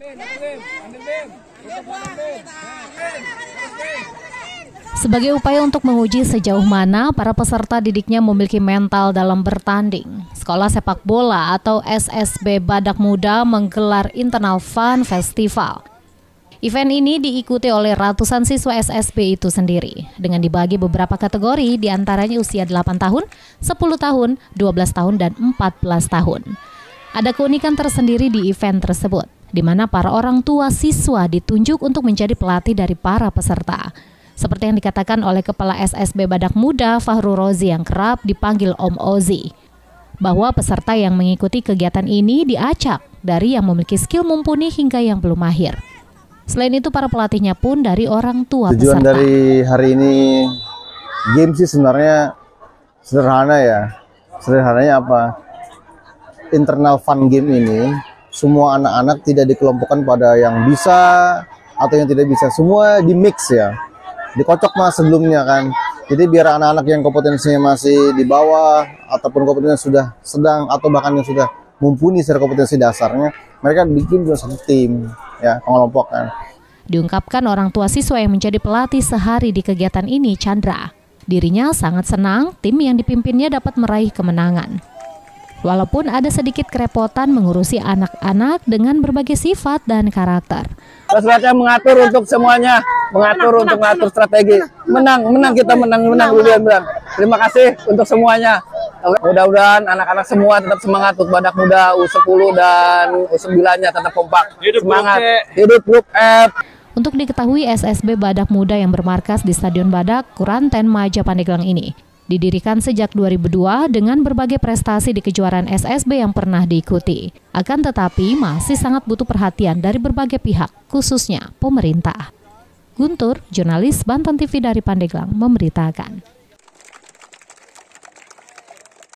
Sebagai upaya untuk menguji sejauh mana para peserta didiknya memiliki mental dalam bertanding, Sekolah Sepak Bola atau SSB Badak Muda menggelar Internal Fun Festival. Event ini diikuti oleh ratusan siswa SSB itu sendiri, dengan dibagi beberapa kategori, diantaranya usia 8 tahun, 10 tahun, 12 tahun, dan 14 tahun. Ada keunikan tersendiri di event tersebut, di mana para orang tua siswa ditunjuk untuk menjadi pelatih dari para peserta. Seperti yang dikatakan oleh Kepala SSB Badak Muda Fahru Rozi yang kerap dipanggil Om Ozi, bahwa peserta yang mengikuti kegiatan ini diacak dari yang memiliki skill mumpuni hingga yang belum mahir. Selain itu, para pelatihnya pun dari orang tua peserta. Tujuan dari hari ini game sih sebenarnya sederhana ya. Sederhananya apa? Internal fun game ini, semua anak-anak tidak dikelompokkan pada yang bisa atau yang tidak bisa. Semua di mix ya. Dikocok mas sebelumnya kan. Jadi biar anak-anak yang kompetensinya masih di bawah ataupun kompetensinya sudah sedang atau bahkan yang sudah mumpuni secara kompetensi dasarnya, mereka bikin satu tim ya, pengelompokan. Diungkapkan orang tua siswa yang menjadi pelatih sehari di kegiatan ini, Chandra. Dirinya sangat senang tim yang dipimpinnya dapat meraih kemenangan. Walaupun ada sedikit kerepotan mengurusi anak-anak dengan berbagai sifat dan karakter. Terus mengatur untuk semuanya, mengatur strategi. Menang kita menang. Terima kasih untuk semuanya. Mudah-mudahan anak-anak semua tetap semangat untuk Badak Muda U10 dan U9-nya tetap kompak. Semangat. Hidup Grup F. Untuk diketahui, SSB Badak Muda yang bermarkas di Stadion Badak, Kuranten, Maja, Pandeglang ini didirikan sejak 2002 dengan berbagai prestasi di kejuaraan SSB yang pernah diikuti. Akan tetapi masih sangat butuh perhatian dari berbagai pihak, khususnya pemerintah. Guntur, jurnalis Banten TV dari Pandeglang, memberitakan.